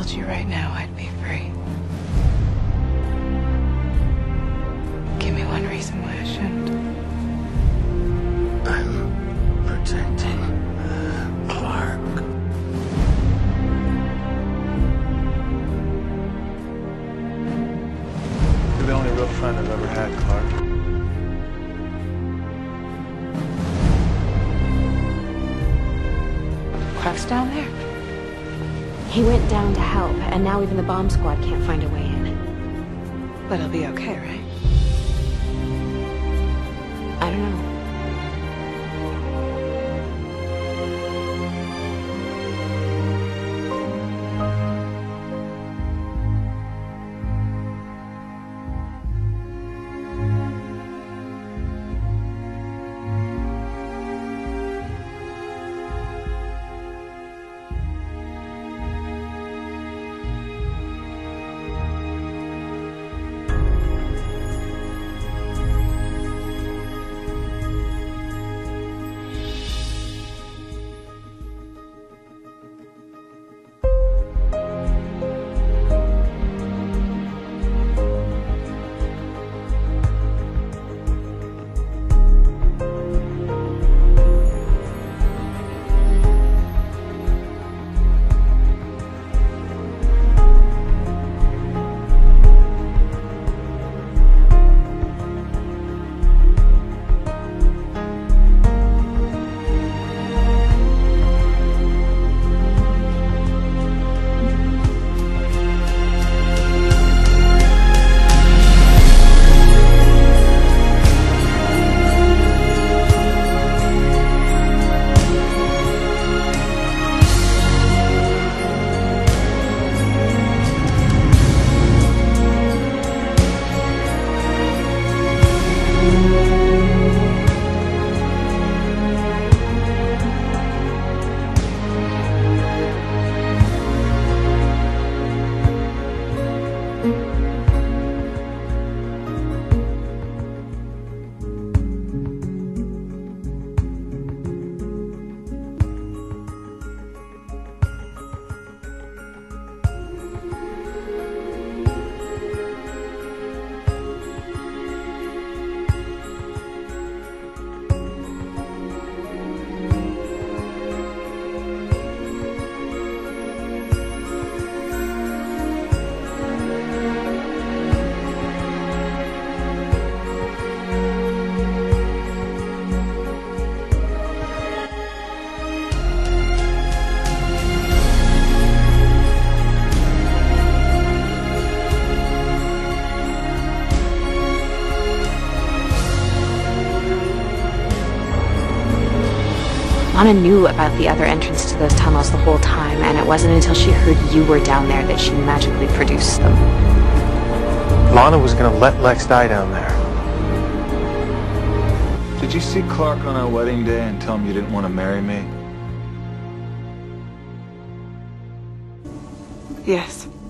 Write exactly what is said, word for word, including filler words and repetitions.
killed you right now, I'd be free. Give me one reason why I shouldn't. I'm protecting Clark. You're the only real friend I've ever had, Clark. Clark's down there? He went down to help, and now even the bomb squad can't find a way in. But he'll be okay, right? I don't know. Lana knew about the other entrance to those tunnels the whole time, and it wasn't until she heard you were down there that she magically produced them. Lana was gonna let Lex die down there. Did you see Clark on our wedding day and tell him you didn't want to marry me? Yes.